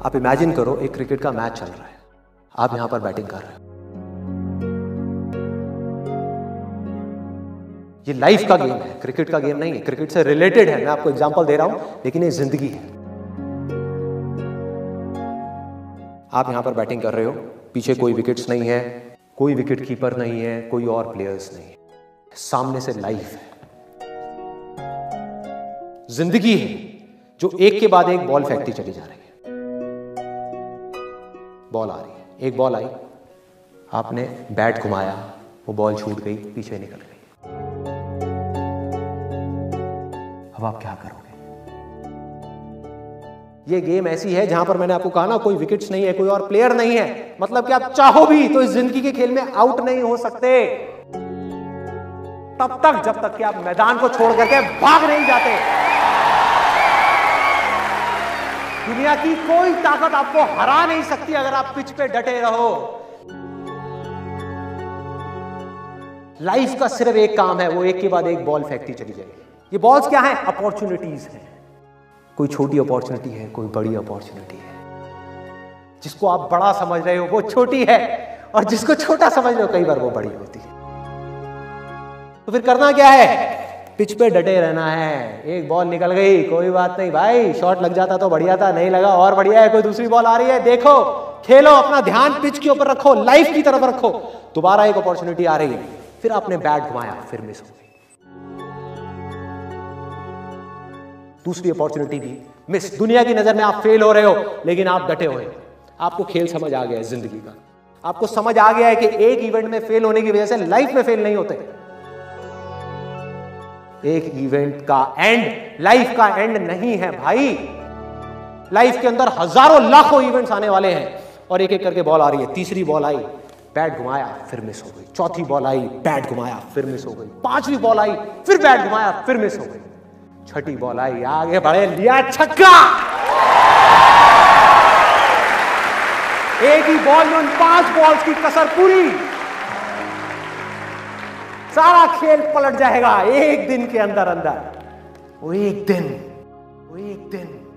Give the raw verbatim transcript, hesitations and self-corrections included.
आप इमेजिन करो एक क्रिकेट का मैच चल रहा है, आप यहां पर बैटिंग कर रहे हो। ये लाइफ का गेम है, क्रिकेट का गेम नहीं है, क्रिकेट से रिलेटेड है। मैं आपको एग्जांपल दे रहा हूं, लेकिन ये जिंदगी है। आप यहां पर बैटिंग कर रहे हो, पीछे कोई विकेट्स नहीं है, कोई विकेट कीपर नहीं है, कोई और प्लेयर्स नहीं है, सामने से लाइफ है, जिंदगी है जो एक के बाद एक बॉल फेंकती चली जा रही है। बॉल आ रही है, एक बॉल आई, आपने बैट घुमाया, वो बॉल छूट गई, पीछे निकल गई। अब आप क्या करोगे? ये गेम ऐसी है जहां पर मैंने आपको कहा ना, कोई विकेट्स नहीं है, कोई और प्लेयर नहीं है, मतलब कि आप चाहो भी तो इस जिंदगी के खेल में आउट नहीं हो सकते तब तक जब तक कि आप मैदान को छोड़ करके भाग नहीं जाते। दुनिया की कोई ताकत आपको हरा नहीं सकती अगर आप पिच पे डटे रहो। लाइफ का सिर्फ एक काम है, वो एक के बाद एक बॉल फेंकती चली जाएगी। ये बॉल्स क्या है? अपॉर्चुनिटीज हैं। कोई छोटी अपॉर्चुनिटी है, कोई बड़ी अपॉर्चुनिटी है। जिसको आप बड़ा समझ रहे हो वो छोटी है, और जिसको छोटा समझ रहे हो कई बार वो बड़ी होती है। तो फिर करना क्या है? पिच पे डटे रहना है। एक बॉल निकल गई, कोई बात नहीं भाई, शॉट लग जाता तो बढ़िया था, नहीं लगा और बढ़िया है, कोई दूसरी बॉल आ रही है, देखो, खेलो, अपना ध्यान पिच के ऊपर रखो, लाइफ की तरफ रखो। दोबारा एक अपॉर्चुनिटी आ रही है, फिर आपने बैट घुमाया, फिर मिस हो गई, दूसरी अपॉर्चुनिटी भी मिस। दुनिया की नजर में आप फेल हो रहे हो, लेकिन आप डटे हुए। आपको खेल समझ आ गया है जिंदगी का, आपको समझ आ गया है कि एक इवेंट में फेल होने की वजह से लाइफ में फेल नहीं होते। एक इवेंट का एंड लाइफ का एंड नहीं है भाई। लाइफ के अंदर हजारों लाखों इवेंट्स आने वाले हैं, और एक एक करके बॉल आ रही है। तीसरी बॉल आई, बैट घुमाया, फिर मिस हो गई। चौथी बॉल आई, बैट घुमाया, फिर मिस हो गई। पांचवी बॉल आई, फिर बैट घुमाया, फिर मिस हो गई। छठी बॉल आई, आगे बढ़े, लिया छक्का। एक ही बॉल में उन पांच बॉल्स की कसर पूरी, सारा खेल पलट जाएगा एक दिन के अंदर अंदर। वो एक दिन, वो एक दिन